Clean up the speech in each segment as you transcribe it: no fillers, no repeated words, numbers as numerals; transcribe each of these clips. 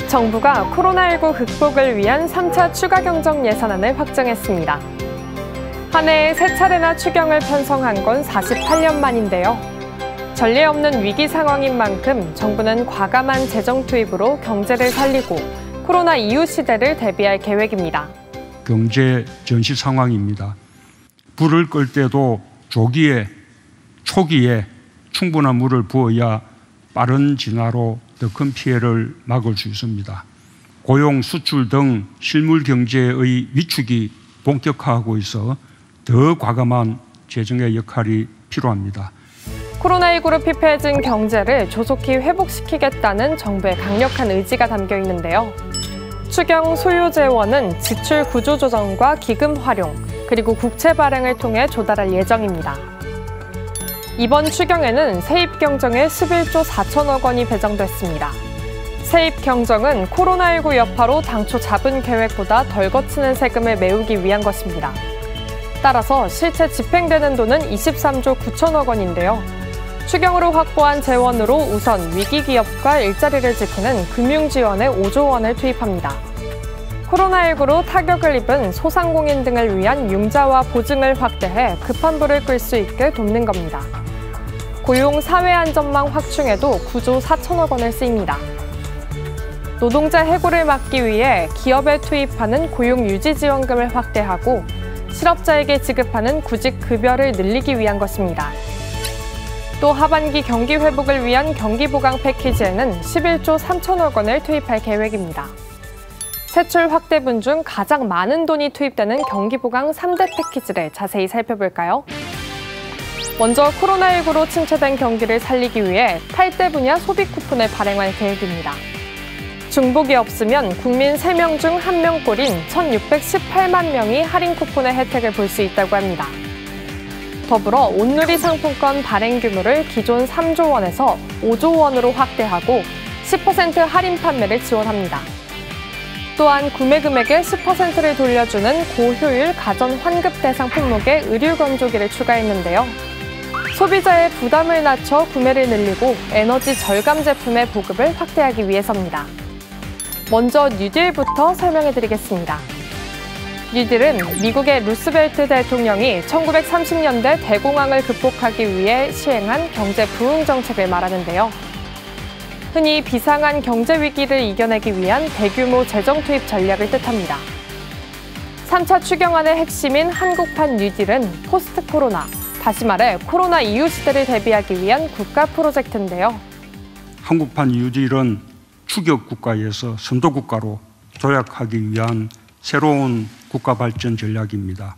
정부가 코로나19 극복을 위한 3차 추가 경정 예산안을 확정했습니다. 한 해에 3차례나 추경을 편성한 건 48년 만인데요. 전례 없는 위기 상황인 만큼 정부는 과감한 재정 투입으로 경제를 살리고 코로나 이후 시대를 대비할 계획입니다. 경제 전시 상황입니다. 불을 끌 때도 초기에 충분한 물을 부어야 빠른 진화로 더 큰 피해를 막을 수 있습니다. 고용, 수출 등 실물 경제의 위축이 본격화하고 있어 더 과감한 재정의 역할이 필요합니다. 코로나19로 피폐해진 경제를 조속히 회복시키겠다는 정부의 강력한 의지가 담겨 있는데요. 추경 소요 재원은 지출 구조 조정과 기금 활용, 그리고 국채 발행을 통해 조달할 예정입니다. 이번 추경에는 세입 경정에 11조 4천억 원이 배정됐습니다. 세입 경정은 코로나19 여파로 당초 잡은 계획보다 덜 거치는 세금을 메우기 위한 것입니다. 따라서 실제 집행되는 돈은 23조 9천억 원인데요. 추경으로 확보한 재원으로 우선 위기 기업과 일자리를 지키는 금융지원에 5조 원을 투입합니다. 코로나19로 타격을 입은 소상공인 등을 위한 융자와 보증을 확대해 급한 불을 끌 수 있게 돕는 겁니다. 고용 사회안전망 확충에도 9조 4천억 원을 쓰입니다. 노동자 해고를 막기 위해 기업에 투입하는 고용유지지원금을 확대하고 실업자에게 지급하는 구직급여를 늘리기 위한 것입니다. 또 하반기 경기 회복을 위한 경기보강 패키지에는 11조 3천억 원을 투입할 계획입니다. 세출 확대분 중 가장 많은 돈이 투입되는 경기보강 3대 패키지를 자세히 살펴볼까요? 먼저 코로나19로 침체된 경기를 살리기 위해 탈대 분야 소비 쿠폰을 발행할 계획입니다. 중복이 없으면 국민 3명 중 1명꼴인 1,618만 명이 할인 쿠폰의 혜택을 볼 수 있다고 합니다. 더불어 온누리 상품권 발행 규모를 기존 3조 원에서 5조 원으로 확대하고 10% 할인 판매를 지원합니다. 또한 구매 금액의 10%를 돌려주는 고효율 가전 환급 대상 품목에 의류 건조기를 추가했는데요. 소비자의 부담을 낮춰 구매를 늘리고 에너지 절감 제품의 보급을 확대하기 위해서입니다. 먼저 뉴딜부터 설명해드리겠습니다. 뉴딜은 미국의 루스벨트 대통령이 1930년대 대공황을 극복하기 위해 시행한 경제 부흥 정책을 말하는데요. 흔히 비상한 경제 위기를 이겨내기 위한 대규모 재정 투입 전략을 뜻합니다. 3차 추경안의 핵심인 한국판 뉴딜은 포스트 코로나, 다시 말해 코로나 이후 시대를 대비하기 위한 국가 프로젝트인데요. 한국판 뉴딜은 추격 국가에서 선도 국가로 도약하기 위한 새로운 국가 발전 전략입니다.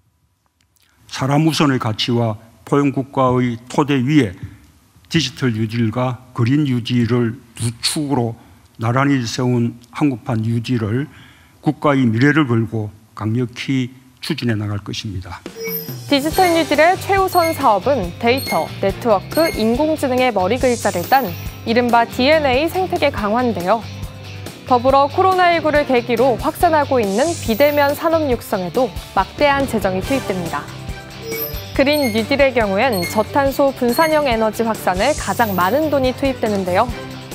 사람 우선의 가치와 포용 국가의 토대 위에 디지털 뉴딜과 그린 뉴딜을 두 축으로 나란히 세운 한국판 뉴딜을 국가의 미래를 걸고 강력히 추진해 나갈 것입니다. 디지털 뉴딜의 최우선 사업은 데이터, 네트워크, 인공지능의 머리 글자를 딴 이른바 DNA 생태계 강화인데요. 더불어 코로나19를 계기로 확산하고 있는 비대면 산업 육성에도 막대한 재정이 투입됩니다. 그린 뉴딜의 경우엔 저탄소 분산형 에너지 확산에 가장 많은 돈이 투입되는데요.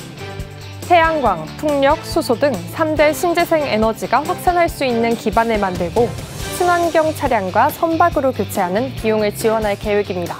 태양광, 풍력, 수소 등 3대 신재생 에너지가 확산할 수 있는 기반을 만들고 친환경 차량과 선박으로 교체하는 비용을 지원할 계획입니다.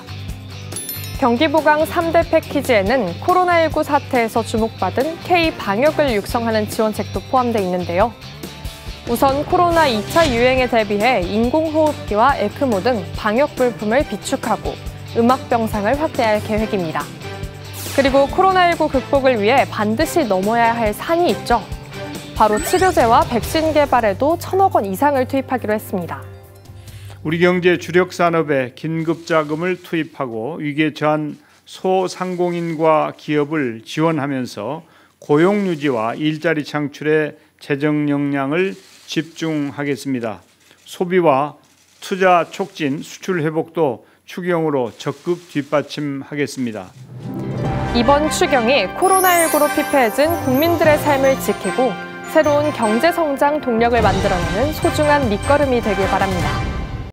경기보강 3대 패키지에는 코로나19 사태에서 주목받은 K-방역을 육성하는 지원책도 포함되어 있는데요. 우선 코로나 2차 유행에 대비해 인공호흡기와 에크모 등 방역 물품을 비축하고 음압 병상을 확대할 계획입니다. 그리고 코로나19 극복을 위해 반드시 넘어야 할 산이 있죠. 바로 치료제와 백신 개발에도 1,000억 원 이상을 투입하기로 했습니다. 우리 경제 주력 산업에 긴급 자금을 투입하고 위기에 처한 소상공인과 기업을 지원하면서 고용 유지와 일자리 창출에 재정 역량을 집중하겠습니다. 소비와 투자 촉진, 수출 회복도 추경으로 적극 뒷받침하겠습니다. 이번 추경이 코로나19로 피폐해진 국민들의 삶을 지키고 새로운 경제 성장 동력을 만들어내는 소중한 밑거름이 되길 바랍니다.